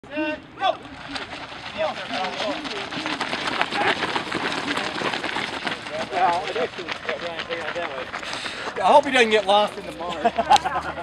Go! I hope he doesn't get lost in the mud.